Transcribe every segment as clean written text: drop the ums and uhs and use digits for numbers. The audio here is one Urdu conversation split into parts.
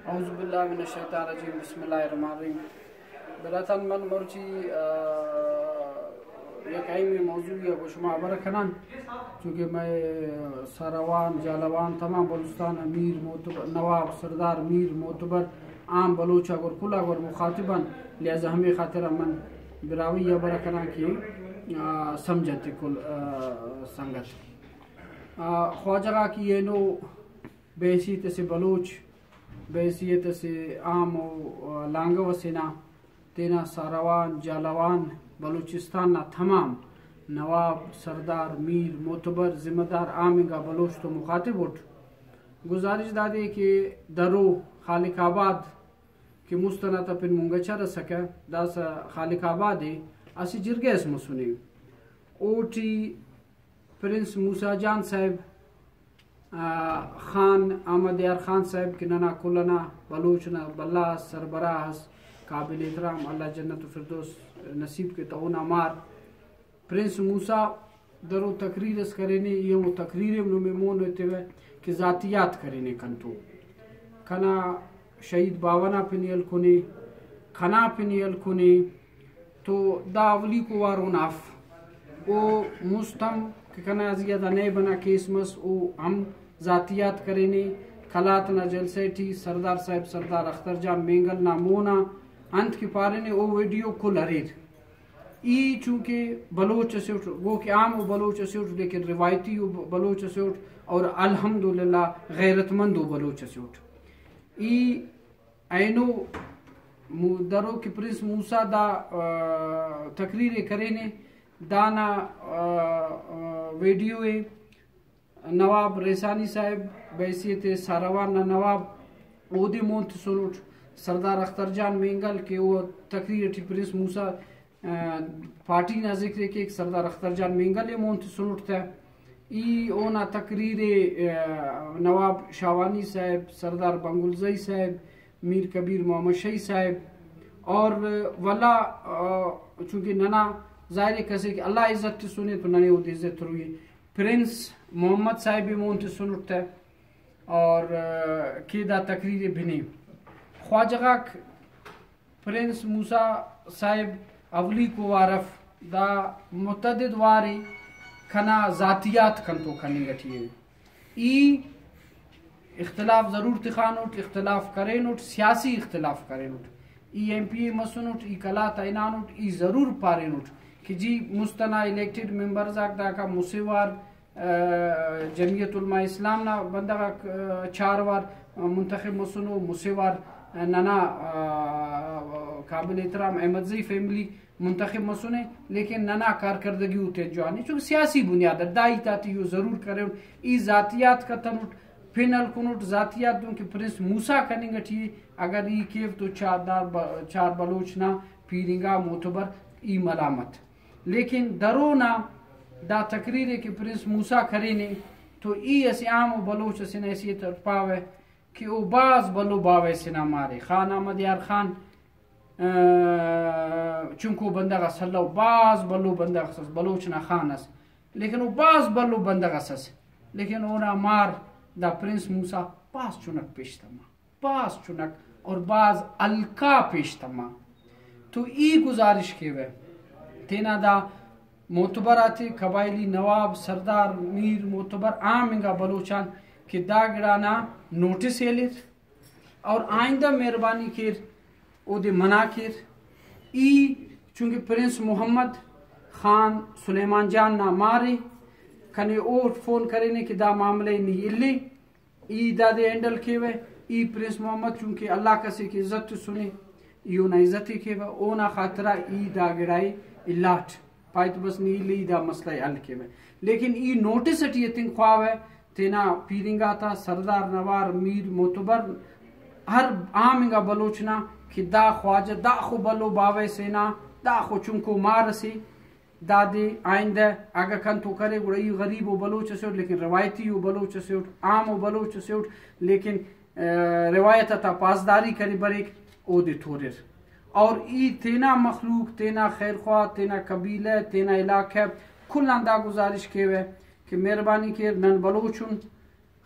اعوذ باللہ من الشیطان الرجیم بسم اللہ الرحمن الرحیم براتن من مرچی یک ایمی موضوعی کو شما عبر کنن چونکہ میں ساروان جالوان تمام بلوچستان امیر معتبر نواب سردار میر معتبر عام بلوچ اگر کل اگر مخاطباً لہذا ہمیں خاطر من براوی عبر کنن کی سمجھتے کل سنگت خواجہ کی یہ نو بحیثیت سے بلوچ بحیثیت سے عام و لانگا وسینا تینا ساروان جالوان بلوچستان تمام نواب سردار میر معتبر ذمہ دار عامگا بلوچ تو مخاطب اٹھ گزارش دادے کہ درو خالق آباد کہ مستند پن منگچا رسکا دا سا خالق آباد ہے اسی جرگے اس مسونی اوٹی پرنس موسیٰ جان صاحب خان احمد یار خان صاحب کی ننا کلنا بلوچنا بلہ سربراہ قابل احترام اللہ جنت و فردوس نصیب کے تونا مار پرنس موسیٰ درو تقریر اس کرینے یہ وہ تقریر میں ہوتے ہوئے کہ ذاتیات کرینے کنتو کنا شہید باونا پنیل کنے کھنا پنیل کنے تو دا اولی کو وارون آف او مستم کہ کنا ازیادہ نئے بنا کیس مس او ہم ذاتیات کرینے کلاتنا جلسے تھی سردار صاحب سردار اختر جان مینگل نامونا انت کی پارے او ویڈیو کو لریر ای چونکہ بلوچ سے اٹھ وہ کہ عام بلوچ سے اٹھ لیکن روایتی بلوچ سے اٹھ اور الحمدللہ غیرت مند بلوچ سے اٹھ ای اینو درو کی پرنس موسیٰ دا تقریر کرینے دانا ویڈیو نواب ریسانی صاحب بحیثیت ساروان نواب اودی مونت سنوٹ سردار اختر جان مینگل کے وہ تقریر تھی پرنس موسیٰ پارٹی نہ ذکر کے ایک سردار اختر جان مینگل مونت سنوٹ تھا ای اونا تقریر نواب شاوانی صاحب سردار بنگلزئی صاحب میر کبیر محمد شہی صاحب اور والا چونکہ ننا ظاہر کسے کہ اللہ عزت سنے تو ننے وہ عزت روئی پرنس محمد صاحب بھی مونت سنٹ ہے اور کی دا تقریر بھنے خواجہ پرنس موسیٰ صاحب اولی کو وارف دا متعدد واری کھنا ذاتیات کنتو کھنی گٹھی ہے ای اختلاف ضرور تخانوٹ اختلاف کرینوٹ سیاسی اختلاف کرینوٹ ای ایم پی مسنوٹ ای کلا تعینانوٹ ای ضرور پارینوٹ کہ جی مستنا الیکٹڈ ممبرز دا کا مسیوار جمعیت علماء اسلام نا بندہ چار وار منتخب مسنو مسیوار ننا قابل احترام احمد زئی فیملی منتخب مسنے لیکن ننا کارکردگی ہوتے جوانی چونکہ سیاسی بنیاد دائی تاتی یو ضرور کرے ای ذاتیات کا تنوٹ پینل کنوٹ ذاتیات دوں کہ پرنس موسیٰ کنیں گٹھی اگر ای کیف تو چار بلوچنا پیرنگا معتبر ای ملامت لیکن درونا دا تقریر کہ پرنس موسیٰ کرینے تو ای اسی عام و بلوچ اسے ایسی پاوے کہ او باز بلو باوے سنا مارے خان احمد یار خان چونکو بندہ صلو باز بلو بندہ سس بلوچنا خان اس لیکن او باز بلو بندہ سس لیکن اونا مار دا پرنس موسیٰ باز چونک پیشتما باز چونک اور باز الکا پیشتما تو ای گزارش کے وے تینا دا معتبراتی قبائلی نواب سردار میر معتبر عامنگا بلوچان کہ دا گڑانا نوٹس ایلیر اور آئندہ مہربانی کر او دے منع کر ای چونکہ پرنس محمد خان سلیمان جان نا مارے کھنے اوٹ فون کرنے کہ دا معاملے نہیں اللی ای دا دے اینڈل کیوے ای پرنس محمد چونکہ اللہ کسی کی عزت سنے ایو نا عزتی کیوے اونا خاطرہ ای دا گڑائی اللاٹ پائیت بس نہیں لی دا مسئلہ حل کیوے لیکن ای نوٹس اٹی اتن خواہ ہے تینا پیرنگا تا سردار نوار میر معتبر ہر عامنگا بلوچنا کہ دا خواجہ دا خو بلو باوے سینا دا خو چونکو مار سی دا دے آئندہ اگر کن تو کرے گوڑا ای غریب و بلوچ سے اٹھ لیکن روایتی و بلوچ سے اٹھ عام و بلوچ سے اٹھ لیکن روایت تا پاسداری کرے بریک او دے تھورر اور ای تینا مخلوق تینا خیرخواہ تینا قبیلہ تینا علاقہ کل اندہ گزارش کے ہوئے کہ مہربانی کے نن بلوچن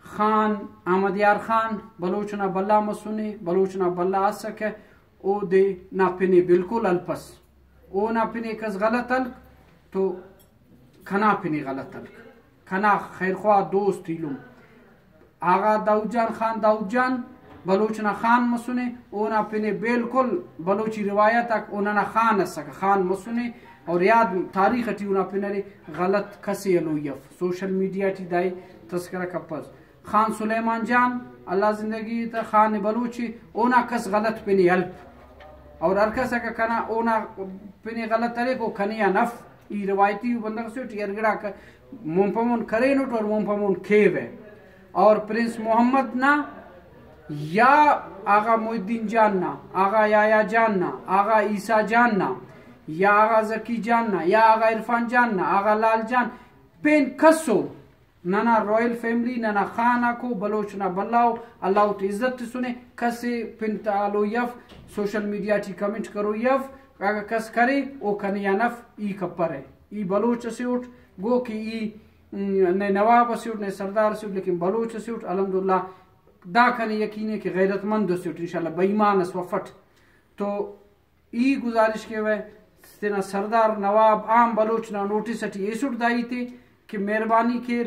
خان احمد یار خان بلوچنا بلا مسونی بلوچنا بلا اسکے او دے نا پنی بالکل الپس او نا پنی کس غلط الک تو کھنا پنی غلط الک کھنا خیرخواہ دوست ہیلوم آغا داؤد جان خان داؤد جان بلوچنا خان مسونے اونا پنے بالکل بلوچی روایت تک اونا خان اسکا خان مسونے اور یاد تاریخ ٹی اونا پنے غلط کسی الویف سوشل میڈیا ٹی دائی تذکرہ کپس خان سلیمان جان اللہ زندگی تا خان بلوچی اونا کس غلط پنے الپ اور ارکس اکا کنا اونا پنے غلط ترے کو کنیا نف ای روایتی بندگ سوٹ ارگڑا ممپمون کرے نوٹ اور ممپمون کھیو ہے اور پرنس محمد نا یا آغا محی الدین جاننا آغا یایا جاننا آغا عیسیٰ جاننا یا آغا زکی جاننا یا آغا عرفان جاننا آغا لال جان پین کسو ننا رویل فیملی ننا خانہ کو بلوچنا بلاو اللہ تو عزت سنے کسے پن تعالو یف سوشل میڈیا ٹی کمنٹ کرو یف اگر کس کرے او کنیا نف ای کپر ہے ای بلوچ سے اٹھ گو کہ ای نے نواب سے اٹھ نے سردار سے اٹھ لیکن بلوچ سے اٹھ الحمدللہ دا کنے یقین ہے کہ غیرت مند سے اٹھ انشاءاللہ بیمان اس وفٹ تو ای گزارش کے ہوئے تینا سردار نواب عام بلوچنا نوٹس اٹھی ایس اٹھ دائی تھی کہ مہربانی کیر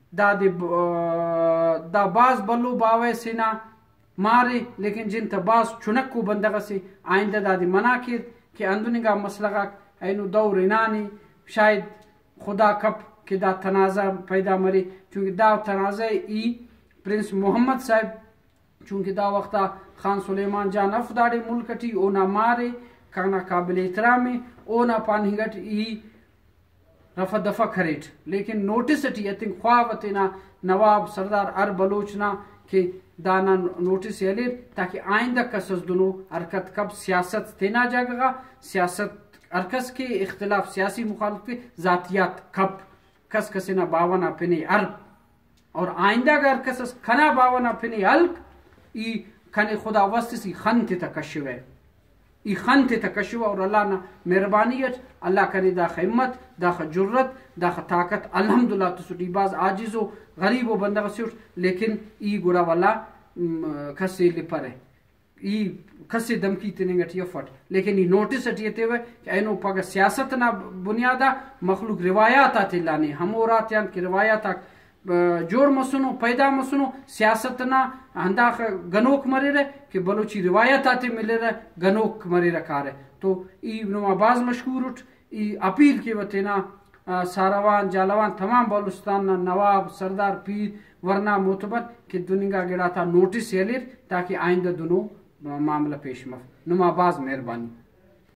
دا باز بلو باوے سینا مارے لیکن جن تا باز چنک کو بندگا سے آئندہ دا دی منع کیر کہ اندونگا مسلغا اینو دور انانی شاید خدا کپ کہ دا تنازع پیدا مرے چونکہ دا تنازع ای پرنس محمد صاحب چونکہ دا وقتا خان سلیمان جان افداڑے ملک ٹی اونا مارے کانا قابل احترامی اونا پانہنگٹ ای رفع دفع کریٹ لیکن نوٹس ٹی اتن خواہتنا نواب سردار ار بلوچنا کہ دانا نوٹس یلیر تاکہ آئندہ کسز دنو حرکت کب سیاست تینا جاگا گا سیاست ارکس کے اختلاف سیاسی مخالف کے ذاتیات کب کس کسینا باوانا پنے ارب اور آئندہ اگر کس کھنا باوانا پنے الک ای کھنے خدا وستی خن تکشو ہے ای خن تکشو اور اللہ نا مہربانیت اللہ کنے دا خمت دا جرت دا طاقت الحمدللہ تسوٹی باز عاجز و غریب و بندہ سوٹ لیکن ای گڑا والا کسے لپر ہے ای کسے دمکی تنگٹ یفٹ لیکن ای نوٹس اٹیتے ہوئے کہ اینو پاگا سیاست نا بنیادہ مخلوق روایات آتے لانے ہم اور آتے ہیں کہ روایات جوڑ مسنو پیدا مسنو سیاست نا ہندا گنوک مرے رہے کہ بلوچی روایت آتے ملے رہے گنوک مرے رکھا رہے تو ای نما باز مشکور اٹھ ای اپیل کے وطینا ساروان جالوان تمام بلوچستان نا نواب سردار پیر ورنہ معتبر کہ دنگا گڑا تھا نوٹس یلیر تاکہ آئندہ دنوں معاملہ پیش مف نما باز مہربانی